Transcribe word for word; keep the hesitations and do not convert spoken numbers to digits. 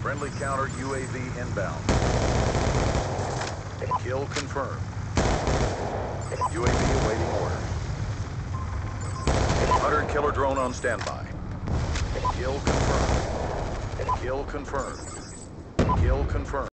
Friendly counter U A V inbound. Kill confirmed. U A V awaiting order. Hunter killer drone on standby. Kill confirmed. Kill confirmed. Kill confirmed.